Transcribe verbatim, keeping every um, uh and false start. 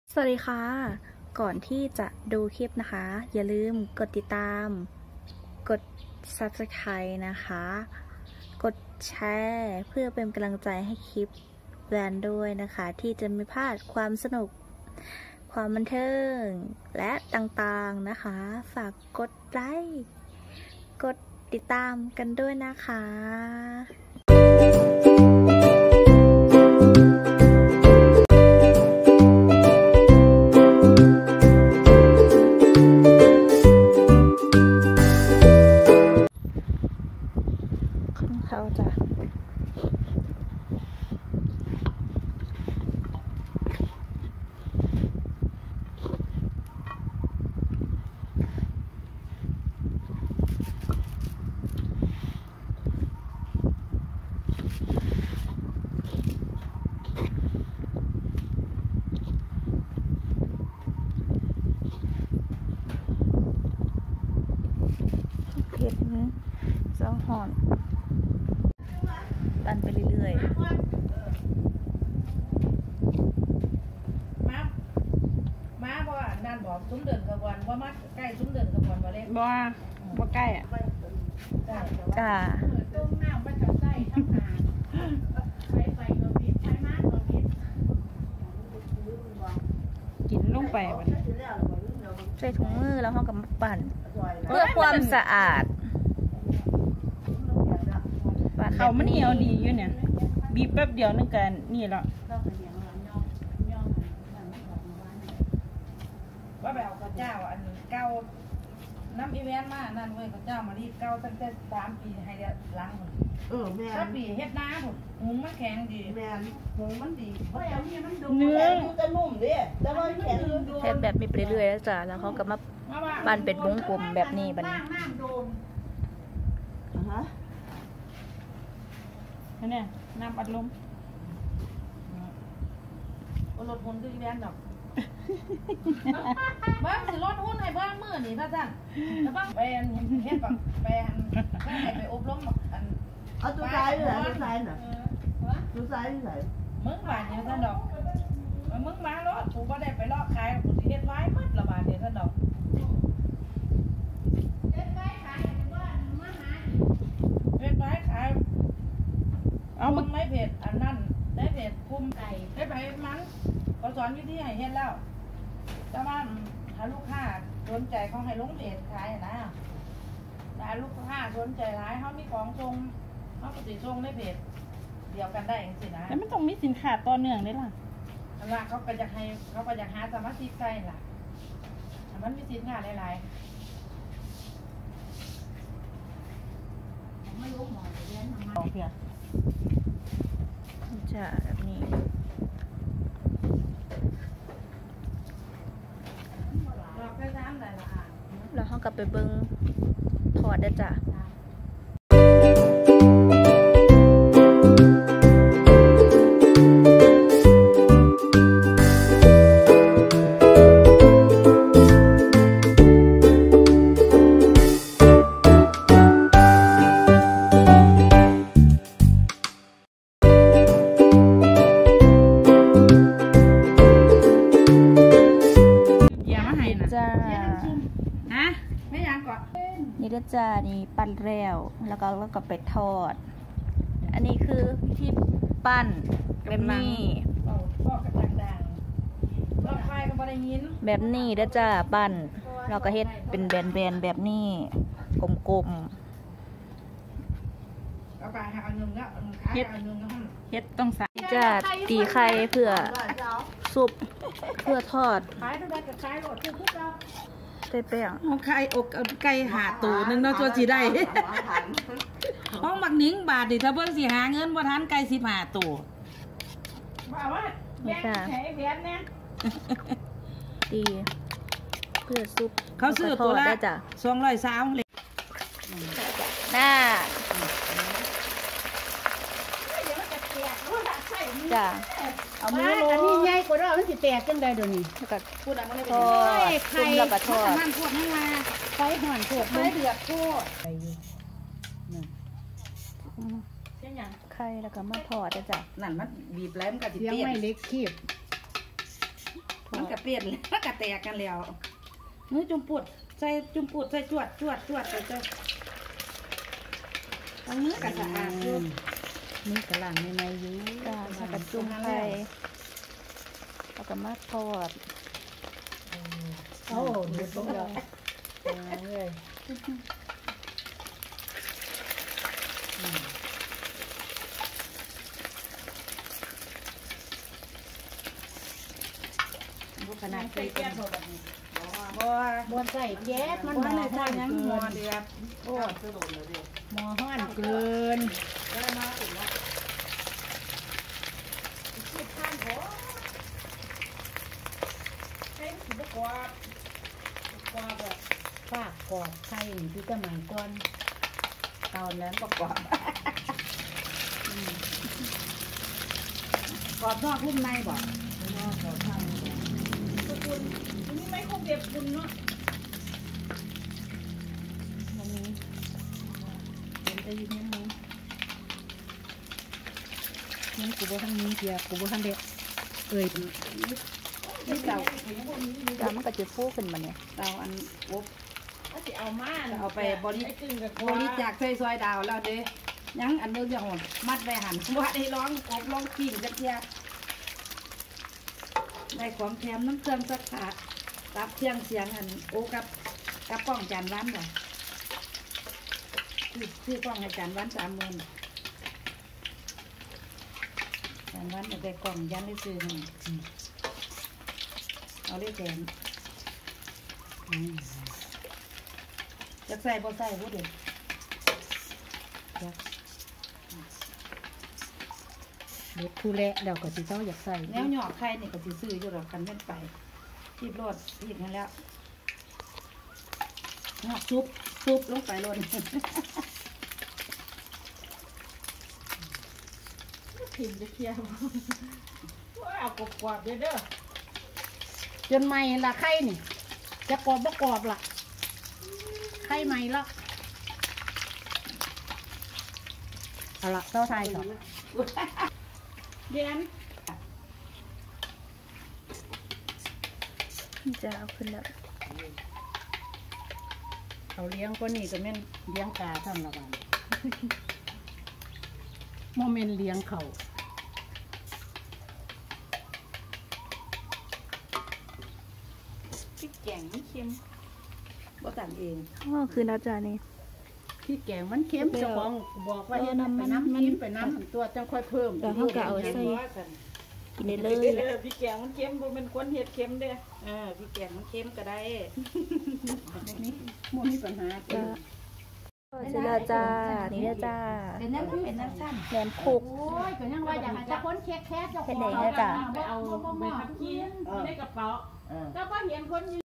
สวัสดีค่ะก่อนที่จะดูคลิปนะคะอย่าลืมกดติดตามกด ซับสไครบ์ นะคะกดแชร์เพื่อเป็นกำลังใจให้คลิปแบรนด์ด้วยนะคะที่จะไม่พลาดความสนุกความบันเทิงและต่างๆนะคะฝากกดไลค์กดติดตามกันด้วยนะคะเขาจะเพชรเจ้าหอนปั่นไปเรื่อยๆมามาบ่นั่นบอกซุ้มเดินกระบวนว่ามาใกล้ซุ้มเดินกระบวนบ่เล่นบ่บ่ใกล้อ่ะจ้าต้มน้ำมันจะใส่ทั้งหางใส่ไฟกระพริบใช้มากกระพริบกินลงไปบัดนี้ใส่ถุงมือแล้วเขากับมาปั่นเพื่อความสะอาดเขามันเหนียวดีอยู่เนี่ยบีบแป๊บเดียวนึงกันนี่แล้วว่าแบบข้าวเจ้าอันเก่าน้ำอีเวนต์มานั่นเว้ยข้าวเจ้ามารีบเก่าตั้งแต่สามปีให้เดือดล้างหมดเออแม่ถ้าปีเฮ็ดน้าผมหุงมันแข็งดีแม่หุงมันดีเพราะเอาเนี่ยมันดูเนื้อจะนุ่มดิแต่ว่าแข็งเทปแบบมีไปเรื่อยๆแล้วจ้ะแล้วเขาก็มาปั่นเป็นวงกลมแบบนี้บัดนี้นี่น้ำอัดลมรถหุ่นคืออีเวนต์ดอกบ้างสิรถหุ้นให้บ้างเมื่อนี่ท่าจันแล้วบ้างไปเฮ็ดแบบไปให้ไปอบรมอันเอาตัวซ้ายเลยตัวซ้ายน่ะตัวซ้ายที่ไหนมึงบาดเดียวท่านดอกมึงมารถกูก็ได้ไปลอกขายกูสิเฮ็ดไว้มัดละบาทเดียวท่านดอกเฮ็ดไว้ขายว่ามาหาเฮ็ดไว้ขายเอามึงไม่เผ็ดอันนั้นได้เผ็ดคุมไก่ได้ไปมันเขาสอนวิธีให้เฮ็ดแล้วแต่ว่าถ้าลูกค้าสนใจเขาให้ลงเพจขายนะแต่ลูกค้าสนใจร้ายเขามีของทรงเขาปกติทรงในเพจเดียวกันได้เองสินะแล้วมันต้องมีสินค้าต่อเนื่องได้ล่ะอันละเขาก็จะให้เขาก็จะหาสมาชิกใส่ล่ะมันมีสินค้าหลายๆไม่รู้หมอจะเรียนทำไมเพียจะแบบนี้แล้วเขากลับไปเบิ้งถอดได้จ้ะนี่ก็จะนี่ปั้นแล้วแล้วก็แล้วก็ไปทอดอันนี้คือวิธีปั้นแบบนี้แบบนี้ก็จะปั้นเราก็เฮ็ดเป็นแบนๆแบบนี้กลมๆเฮ็ดเฮ็ดต้องใส่จะตีไข่เพื่อซุปเพื่อทอดใส่แป้งเอาไข่อกเอาไก่หาตัวนึงเนาะตัวสิได้ห้องบักนิ้งบาทดิถ้าเบิ่งสิหาเงินบ่ทันไก่สิบห้าตัวว่าว่าแบ่งใช้แบนแน่ตีเพื่อซุปเขาซื้อตัวละสองร้อยสามเลยน่าจ้ะเอามือลงอันนี้ใหญ่กว่าเรามันสิแตกจังได๋เดี๋ยวนี้แล้วก็พูดอะไรไม่ได้ทอดไข่แล้วก็ทอดมันพวกนั้นมาไฟห่อนโคตรไฟเดือดโคตรไข่แล้วก็มาทอดจ้ะนั่นมันบีบแล้วมันก็สิเปียกยังไม่เล็กคีบมันก็เปลี่ยนแล้วก็แตกกันแล้วมือจุ่มปุดใส่จุ่มปุดใส่จวดจวดจวดใส่ใส่ทั้งมือก็สะอาดอยู่นี่กระหลังในในอยู่จ้าแล้วก็จุ่มไปแล้วก็มาทอดโอ้ดูตรงเราเลยบุขนาดใส่แก้วแบบนี้บ่บนใส่แก๊สมันหม้อห้อนยังหม้อเดือดโอ้หม้อห้อนเกินได้มาถึงแล้วคิดข้างหัวให้มันสุกกว่ากว่าแบบฝากกอดไข่ที่สมัยก่อนตอนนั้นก็กอดกอดนอกรุ่มในบ่นอกกอดข้างคุณนี่ไม่คงเก็บคุณเนาะวันนี้เป็นไปยืนยังมึงงั้นกูบ่ทั้งนี้เดียวกูบ่ทั้งเด็กเอ้ยนี่เต่าจ้ามันก็จะฟูขึ้นมาเนี่ยเต่าอันอบถ้าสิเอามาเอาไปบริบริจาคใส่ซอยดาวแล้วเด้ยังอันเดียวอย่างมัดไปหันว่าได้ร้องอบร้องกิ่งจักเทียได้ของแถมน้ำเครื่องสักขาตับเทียงเสียงอันโอ้กับกับป้องจานวันบ่ชื่อชื่อป้องให้จานวันสามหมื่นจานวันเอาไปกล่องยันได้ซื้อให้เอาได้แถมจะใส่บ่ใส่บ่เด็ดเด็กคู่เละเดี๋ยวก็สิเจ้าอยากใส่แนวหยอกไข่นี่ก็สิซื้ออยู่หรอกคันเป็นไปรีบโลดรีบนั่นแล้วหยอกซุปซุปลงไปโลดถิ่นจะเคี่ยวเอากรอบๆเด้อเด้อจนใหม่ละไข่นี่จะกรอบบ่กรอบล่ะไข่ใหม่ละเอาละเต้าไทยก่อนเรียนจะเอาขึ้นแล้วเขาเลี้ยงก็นี่ก็แม่นเลี้ยงกาทำละกันโมเมนเลี้ยงเขาพริกแกงไม่เค็มบ่ต่างเองอ๋อคือนะจ้านี่พี่แกงมันเค็มเจ้าของบอกว่าเฮ็ดไปน้ำจิ้มไปน้ำตัวจังค่อยเพิ่มเดี๋ยวเขาก็เอาใส่กินได้เลยเออพี่แกงมันเค็มบ่เป็นคนเฮ็ดเค็มเด้อเออพริกแกงมันเค็มก็ได้นี่มันมีปัญหาจ้าจิลาจ้านี่นะจ้าเป็นน้ำเป็นน้ำสั้นแหนมคุกโอ้ยก็ยังว่าอยากให้เจ้าคนเค้กแค่เจ้าขเป็นองไหนนะจ้าไปเอาใบผักชีในกระเป๋าก็บ่เห็นคน